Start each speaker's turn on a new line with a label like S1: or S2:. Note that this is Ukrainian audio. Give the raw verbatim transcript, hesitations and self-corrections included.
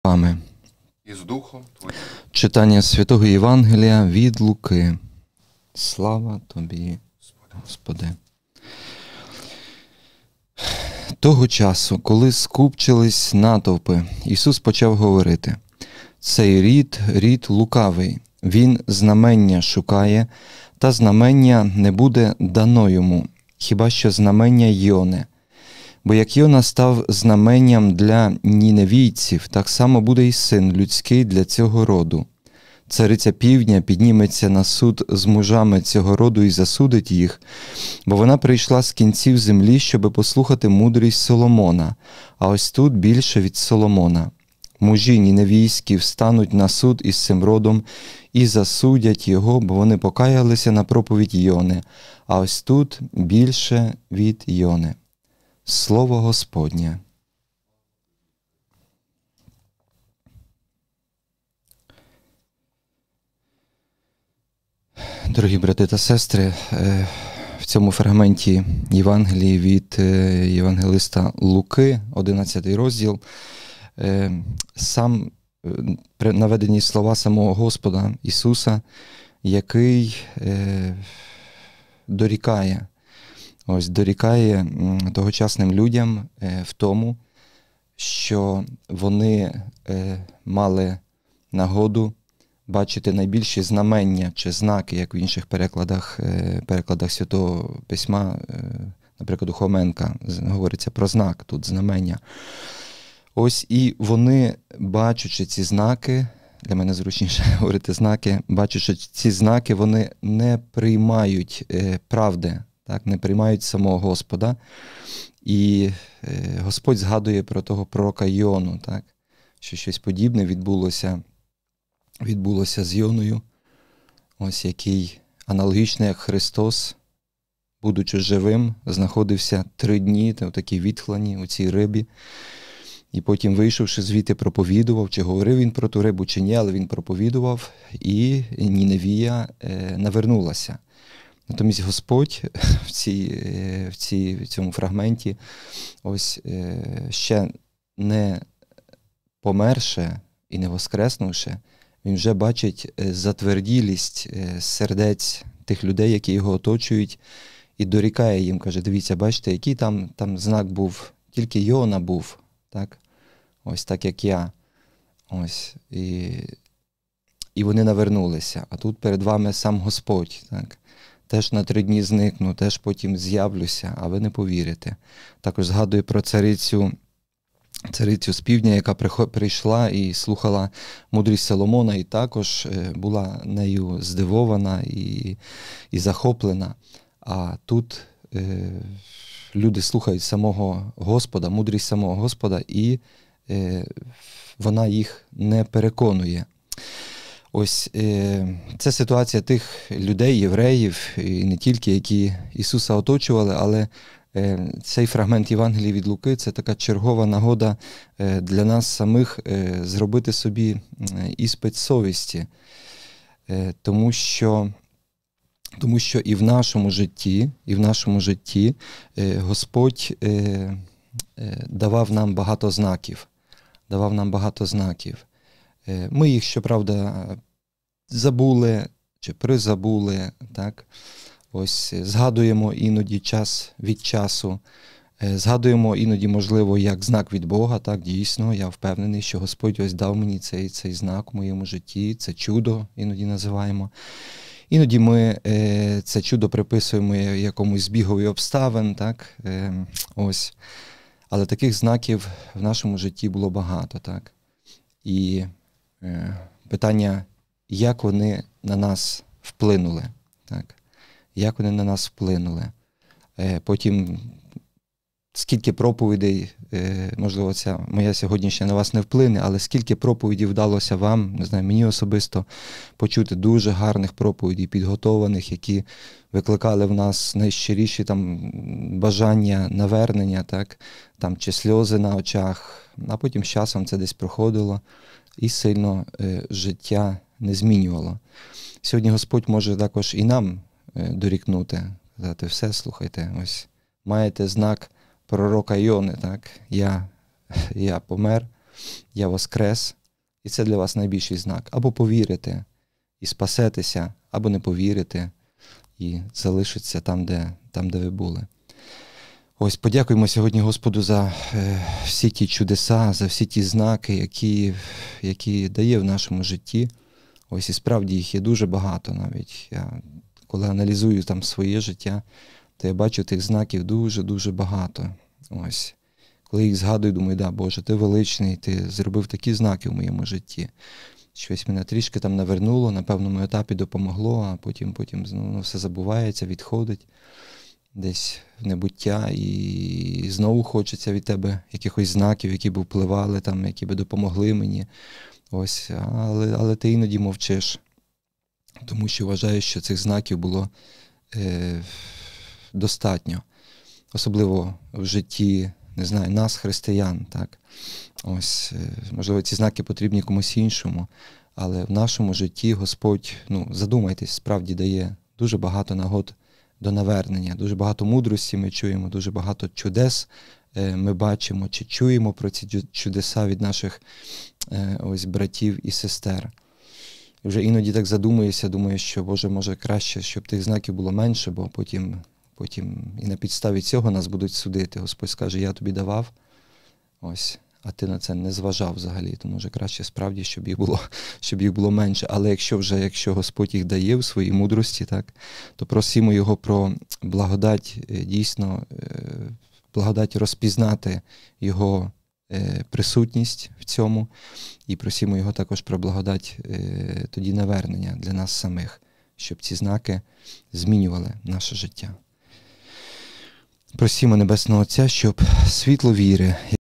S1: вами.
S2: І з Духом Твоїм.
S1: Читання Святого Євангелія від Луки. Слава Тобі, Господи. Того часу, коли скупчились натовпи, Ісус почав говорити: «Цей рід, рід лукавий, він знамення шукає, та знамення не буде дано йому, хіба що знамення Йони. Бо як Йона став знаменням для ніневійців, так само буде й Син людський для цього роду. Цариця півдня підніметься на суд з мужами цього роду і засудить їх, бо вона прийшла з кінців землі, щоби послухати мудрість Соломона, а ось тут більше від Соломона. Мужі ніневійські встануть на суд із цим родом і засудять його, бо вони покаялися на проповідь Йони, а ось тут більше від Йони». Слово Господнє. Дорогі брати та сестри, в цьому фрагменті Євангелії від євангелиста Луки, одинадцятий розділ, сам наведені слова самого Господа Ісуса, який дорікає, ось дорікає тогочасним людям в тому, що вони мали нагоду бачити найбільші знамення чи знаки, як в інших перекладах, перекладах Святого Письма, наприклад, у Хоменка говориться про знак, тут знамення. Ось і вони, бачачи ці знаки, для мене зручніше говорити знаки, бачачи ці знаки, вони не приймають правди, так, не приймають самого Господа. І Господь згадує про того пророка Йону, так, що щось подібне відбулося відбулося з Йоною, ось який аналогічно як Христос, будучи живим, знаходився три дні в такій відхлані, у цій рибі, і потім, вийшовши звідти, проповідував, чи говорив він про ту рибу, чи ні, але він проповідував, і Ніневія е, навернулася. Натомість Господь в, цій, в, цій, в цьому фрагменті ось е, ще не померше і не воскреснувши, він вже бачить затверділість сердець тих людей, які його оточують, і дорікає їм, каже: дивіться, бачите, який там, там знак був, тільки Йона був, так? Ось так, як я. Ось. І, і вони навернулися. А тут перед вами сам Господь, так? Теж на три дні зникну, теж потім з'явлюся, а ви не повірите. Також згадую про царицю Царицю з півдня, яка прийшла і слухала мудрість Соломона, і також була нею здивована і, і захоплена. А тут е, люди слухають самого Господа, мудрість самого Господа, і е, вона їх не переконує. Ось е, це ситуація тих людей, євреїв, і не тільки, які Ісуса оточували, але цей фрагмент Євангелії від Луки – це така чергова нагода для нас самих зробити собі іспит совісті. Тому що, тому що і в нашому житті, і в нашому житті Господь давав нам багато знаків. Давав нам багато знаків. Ми їх, щоправда, забули чи призабули, так? Ось згадуємо іноді час від часу, згадуємо іноді, можливо, як знак від Бога, так, дійсно, я впевнений, що Господь ось дав мені цей, цей знак у моєму житті, це чудо іноді називаємо. Іноді ми е, це чудо приписуємо якомусь збігові обставин, так, е, ось. Але таких знаків в нашому житті було багато, так. І е, питання, як вони на нас вплинули, так. Як вони на нас вплинули. Потім, скільки проповідей, можливо, ця моя сьогоднішня на вас не вплине, але скільки проповідей вдалося вам, не знаю, мені особисто почути дуже гарних проповідей, підготованих, які викликали в нас найщиріші там бажання навернення, так, там, чи сльози на очах, а потім з часом це десь проходило і сильно е, життя не змінювало. Сьогодні Господь може також і нам дорікнути, казати: все, слухайте, ось маєте знак пророка Йони, так, я, я помер, я воскрес, і це для вас найбільший знак. Або повірите і спасетеся, або не повірите і залишитеся там, де, там, де ви були. Ось, подякуємо сьогодні Господу за е, всі ті чудеса, за всі ті знаки, які, які дає в нашому житті. Ось, і справді їх є дуже багато навіть. Я, коли аналізую там своє життя, то я бачу тих знаків дуже-дуже багато. Ось. Коли їх згадую, думаю, да, Боже, ти величний, ти зробив такі знаки в моєму житті. Щось мене трішки там навернуло, на певному етапі допомогло, а потім, потім ну, все забувається, відходить десь в небуття, і знову хочеться від тебе якихось знаків, які б впливали, там, які б допомогли мені. Ось, але, але ти іноді мовчиш, тому що вважаєш, що цих знаків було е, достатньо. Особливо в житті, не знаю, нас, християн, так? Ось, е, можливо, ці знаки потрібні комусь іншому, але в нашому житті Господь, ну, задумайтесь, справді дає дуже багато нагод до навернення, дуже багато мудрості ми чуємо, дуже багато чудес е, ми бачимо, чи чуємо про ці чудеса від наших е, ось братів і сестер. І вже іноді так задумуюся, думаю, що, Боже, може краще, щоб тих знаків було менше, бо потім, потім і на підставі цього нас будуть судити. Господь скаже, я тобі давав, ось, а ти на це не зважав взагалі, то може краще справді, щоб їх було, щоб їх було менше. Але якщо вже, якщо Господь їх дає в своїй мудрості, так, то просимо Його про благодать, дійсно, благодать розпізнати Його присутність в цьому, і просимо Його також про благодать тоді навернення для нас самих, щоб ці знаки змінювали наше життя. Просимо Небесного Отця, щоб світло віри,